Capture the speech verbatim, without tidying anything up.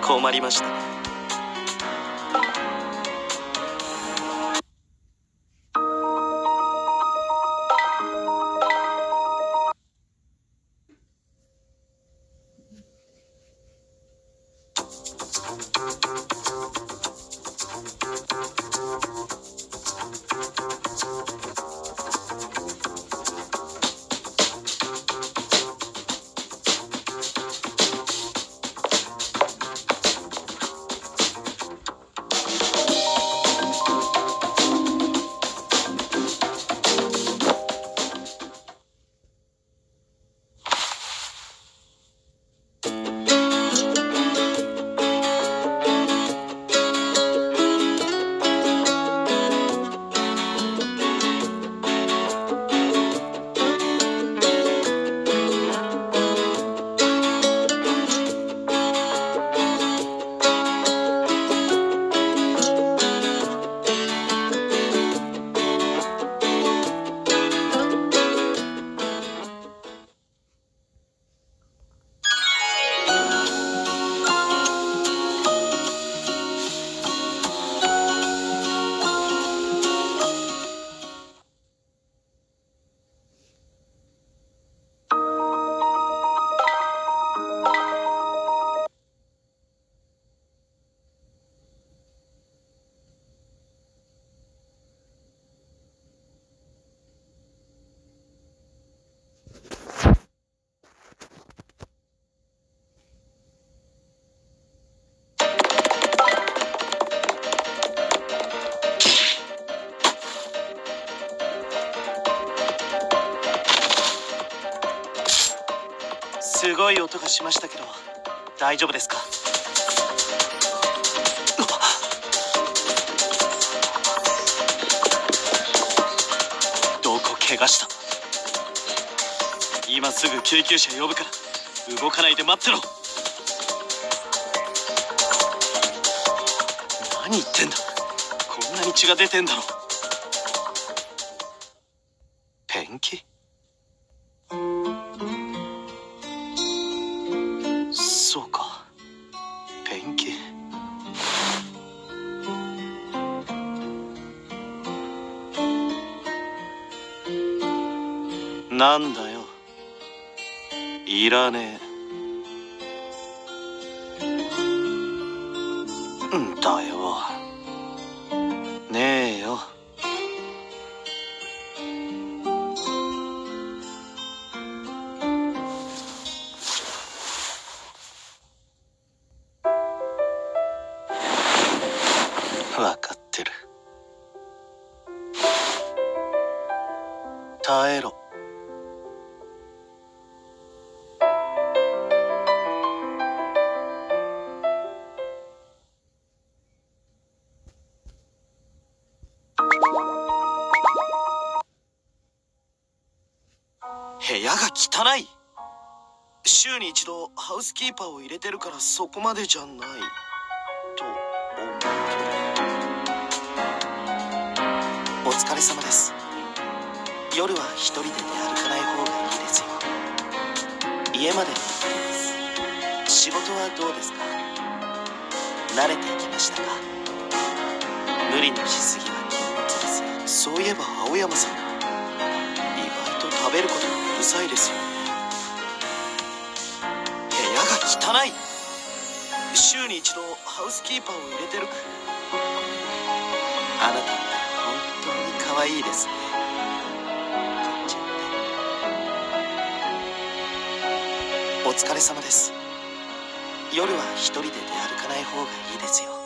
困りました。すごい音がしましたけど大丈夫ですか？どこ怪我した？今すぐ救急車呼ぶから動かないで待ってろ。何言ってんだ、こんなに血が出てんだろ。ペンキ？そうか、ペンキ。なんだよ、いらねえんだよ。ねえよ。わかってる。耐えろ。部屋が汚い。週に一度ハウスキーパーを入れてるからそこまでじゃないと思う。お疲れ様です。夜は一人で出歩かない方がいいですよ。家まで送ります。仕事はどうですか？慣れてきましたか？無理のしすぎは禁物ですよ。そういえば青山さん、意外と食べることがうるさいですよね。部屋が汚い。週に一度ハウスキーパーを入れてる。あなたって本当に可愛いですね。こっちお疲れ様です。夜は一人で出歩かない方がいいですよ。